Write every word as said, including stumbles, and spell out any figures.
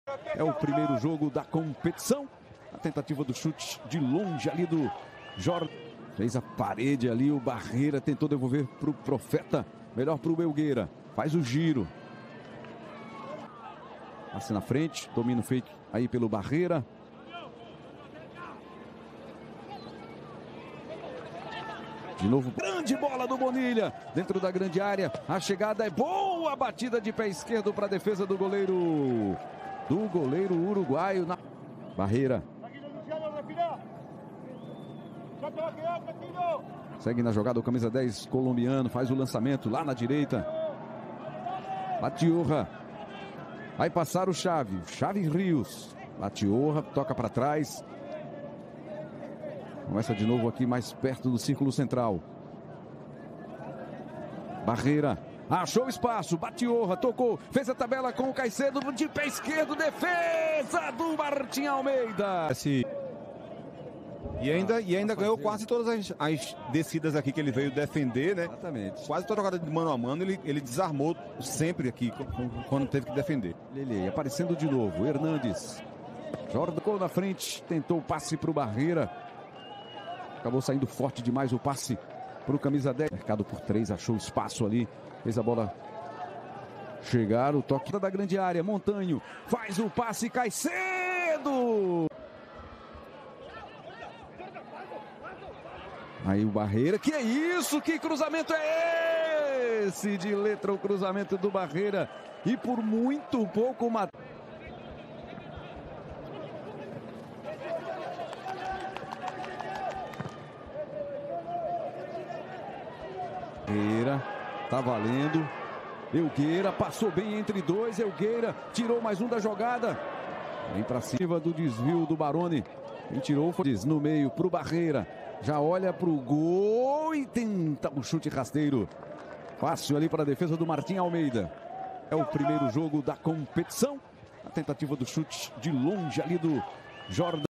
É o primeiro jogo da competição. A tentativa do chute de longe ali do Jordan. Fez a parede ali, o Barreira tentou devolver para o Profeta. Melhor para o Belgueira. Faz o giro. Passe na frente, domínio feito aí pelo Barreira. De novo, grande bola do Bonilha, dentro da grande área, a chegada é boa, batida de pé esquerdo para a defesa do goleiro, do goleiro uruguaio. Na... Barreira. Segue na jogada o camisa dez colombiano, faz o lançamento lá na direita. Latiorra. Vai passar o Chave, Chave Rios. Latiorra, toca para trás. Começa de novo aqui mais perto do círculo central. Barreira. Achou espaço, Batiorra, tocou, fez a tabela com o Caicedo de pé esquerdo, defesa do Martim Almeida. Esse... E ainda, e ainda ganhou quase todas as, as descidas aqui que ele veio defender, né? Exatamente. Quase toda jogada de mano a mano, ele, ele desarmou sempre aqui quando teve que defender. Lele aparecendo de novo, Hernandes. Jordan ficou na frente, tentou o passe para o Barreira. Acabou saindo forte demais o passe para o camisa dez. Mercado por três, achou espaço ali. Fez a bola chegar, o toque da grande área. Montanho faz o passe, Caicedo. Aí o Barreira, que é isso? Que cruzamento é esse? De letra o cruzamento do Barreira. E por muito pouco uma... Elgueira, tá valendo. Elgueira passou bem entre dois. Elgueira tirou mais um da jogada. Vem pra cima do desvio do Baroni. Quem tirou foi no meio pro Barreira. Já olha pro gol e tenta o chute rasteiro. Fácil ali para a defesa do Martim Almeida. É o primeiro jogo da competição. A tentativa do chute de longe ali do Jordan.